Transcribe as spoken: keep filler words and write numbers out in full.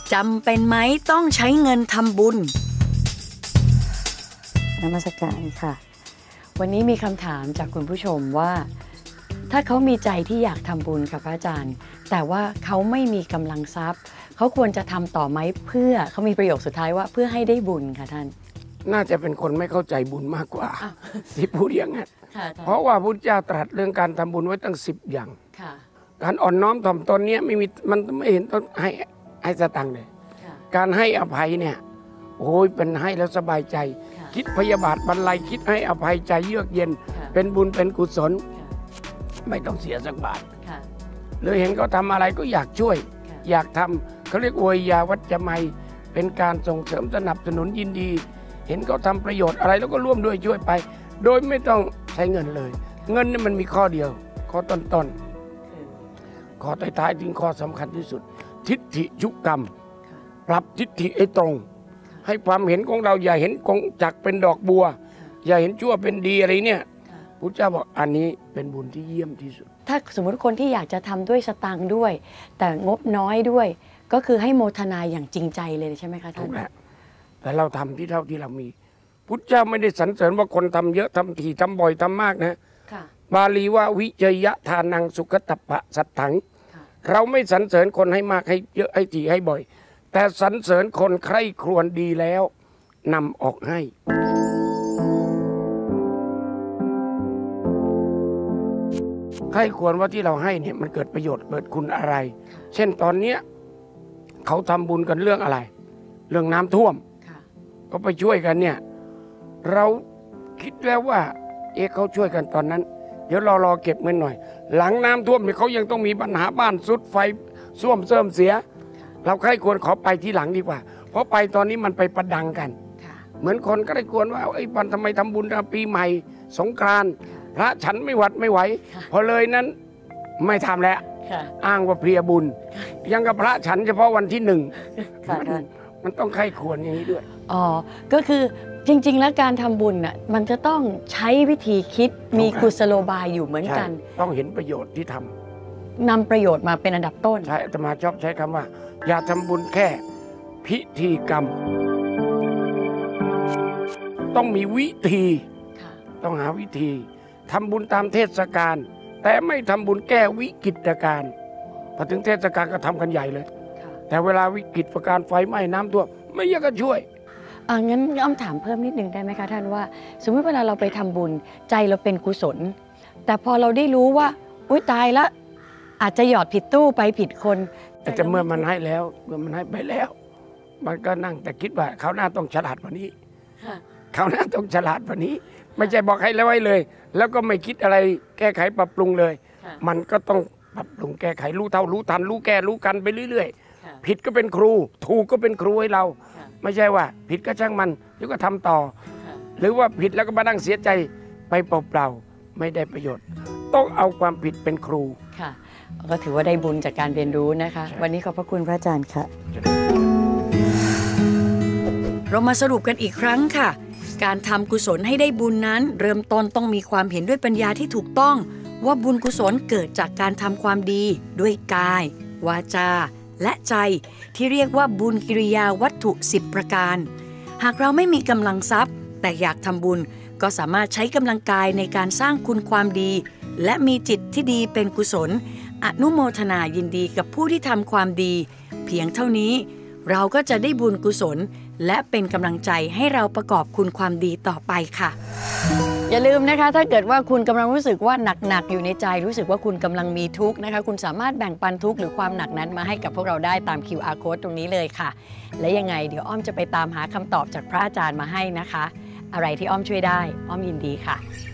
จำเป็นไหมต้องใช้เงินทำบุญนมัสการค่ะวันนี้มีคำถามจากคุณผู้ชมว่าถ้าเขามีใจที่อยากทำบุญค่ะพระอาจารย์แต่ว่าเขาไม่มีกำลังทรัพย์เขาควรจะทำต่อไหมเพื่อเขามีประโยคสุดท้ายว่าเพื่อให้ได้บุญค่ะท่านน่าจะเป็นคนไม่เข้าใจบุญมากกว่าที่พูดอย่างนั้นเพราะว่าพุทธเจ้าตรัสเรื่องการทำบุญไว้ตั้งสิบอย่างการอ่อนน้อมถ่อมตนเนี้ยไม่มีมันไม่เห็นต้องให้ให้สตังค์เลยการให้อภัยเนี่ยโอ้ยเป็นให้แล้วสบายใจคิดพยาบาทบรรลัยคิดให้อภัยใจเยือกเย็นเป็นบุญเป็นกุศลไม่ต้องเสียสักบาทเลยเห็นเขาทำอะไรก็อยากช่วยอยากทำเขาเรียกอวยยาวัจจะไมเป็นการส่งเสริมสนับสนุนยินดีเห็นเขาทำประโยชน์อะไรแล้วก็ร่วมด้วยช่วยไปโดยไม่ต้องใช้เงินเลยเงินนี่มันมีข้อเดียวข้อต้นๆข้อท้ายๆถึงข้อสำคัญที่สุดทิฏฐิยุกรรมปรับทิฏฐิให้ตรงให้ความเห็นของเราอย่าเห็นกงจักเป็นดอกบัวอย่าเห็นชั่วเป็นดีอะไรเนี่ยพุทธเจ้าบอกอันนี้เป็นบุญที่เยี่ยมที่สุดถ้าสมมติคนที่อยากจะทำด้วยสตางค์ด้วยแต่งบน้อยด้วยก็คือให้โมทนาอย่างจริงใจเลยใช่ไหมคะท่านถูกแล้วแต่เราทำที่เท่าที่เรามีพุทธเจ้าไม่ได้สรรเสริญว่าคนทำเยอะทำถี่ทำบ่อยทำมากนะบาลีว่าวิจยะทานังสุขตัปปะสัตถังเราไม่สรรเสริญคนให้มากให้เยอะให้ถี่ให้บ่อยแต่สรรเสริญคนใคร่ครวญดีแล้วนำออกให้ใคร่ควรว่าที่เราให้เนี่ยมันเกิดประโยชน์เกิดคุณอะไรเช่นตอนเนี้ยเขาทำบุญกันเรื่องอะไรเรื่องน้ำท่วมก็ไปช่วยกันเนี่ยเราคิดแล้วว่าเอ๊ะเขาช่วยกันตอนนั้นเดี๋ยวเรารอเก็บเงินหน่อยหลังน้ำท่วมเนี่ยเขายังต้องมีปัญหาบ้านสุดไฟส้วมเสื่อมเสียเราใครควรขอไปที่หลังดีกว่าเพราะไปตอนนี้มันไปประดังกันเหมือนคนก็ได้ควรว่าไอ้ปันทำไมทำบุญปีใหม่สงกรานต์พระฉันไม่หวัดไม่ไหวพอเลยนั้นไม่ทำแล้วอ้างว่าเพลียบุญยังกับพระฉันเฉพาะวันที่หนึ่งมันต้องใครควรอย่างนี้ด้วยอ๋อก็คือจริงๆแล้วการทำบุญน่ะมันจะต้องใช้วิธีคิดมีกุศโลบายอยู่เหมือนกันต้องเห็นประโยชน์ที่ทำนำประโยชน์มาเป็นอันดับต้นใช่อาตมาชอบใช้คำว่าอย่าทำบุญแค่พิธีกรรมต้องมีวิธีต้องหาวิธีทำบุญตามเทศกาลแต่ไม่ทำบุญแก้วิกฤตการณ์พอถึงเทศกาลก็ทำกันใหญ่เลยแต่เวลาวิกฤตการณ์ไฟไหม้น้ำท่วมไม่อยากจะช่วยอ่างั้นอ้อมถามเพิ่มนิดนึงได้ไหมคะท่านว่าสมมติเวลาเราไปทำบุญใจเราเป็นกุศลแต่พอเราได้รู้ว่าอุ้ยตายแล้วอาจจะหยอดผิดตู้ไปผิดคนแต่จะเมื่อมันให้แล้วเมื่อมันให้ไปแล้วมันก็นั่งแต่คิดว่าเขาหน้าต้องฉลาดกว่านี้เขาหน้าต้องฉลาดกว่านี้ไม่ใช่บอกให้แล้วไว้เลยแล้วก็ไม่คิดอะไรแก้ไขปรับปรุงเลยมันก็ต้องปรับปรุงแก้ไขรู้เท่ารู้ทันรู้แก้รู้กันไปเรื่อยๆผิดก็เป็นครูถูกก็เป็นครูให้เราไม่ใช่ว่าผิดก็ช่างมันเดี๋ยวก็ทำต่อหรือว่าผิดแล้วก็มานั่งเสียใจไปเปล่าๆไม่ได้ประโยชน์ต้องเอาความผิดเป็นครูค่ะก็ถือว่าได้บุญจากการเรียนรู้นะคะวันนี้ขอบพระคุณพระอาจารย์ค่ะเรามาสรุปกันอีกครั้งค่ะการทำกุศลให้ได้บุญนั้นเริ่มต้นต้องมีความเห็นด้วยปัญญาที่ถูกต้องว่าบุญกุศลเกิดจากการทำความดีด้วยกายวาจาและใจที่เรียกว่าบุญกิริยาวัตถุสิบประการหากเราไม่มีกำลังทรัพย์แต่อยากทำบุญก็สามารถใช้กำลังกายในการสร้างคุณความดีและมีจิตที่ดีเป็นกุศลอนุโมทนายินดีกับผู้ที่ทำความดีเพียงเท่านี้เราก็จะได้บุญกุศลและเป็นกำลังใจให้เราประกอบคุณความดีต่อไปค่ะอย่าลืมนะคะถ้าเกิดว่าคุณกำลังรู้สึกว่าหนักๆอยู่ในใจรู้สึกว่าคุณกำลังมีทุกข์นะคะคุณสามารถแบ่งปันทุกข์หรือความหนักนั้นมาให้กับพวกเราได้ตาม คิว อาร์ Code ตรงนี้เลยค่ะและยังไงเดี๋ยวอ้อมจะไปตามหาคำตอบจากพระอาจารย์มาให้นะคะอะไรที่อ้อมช่วยได้อ้อมยินดีค่ะ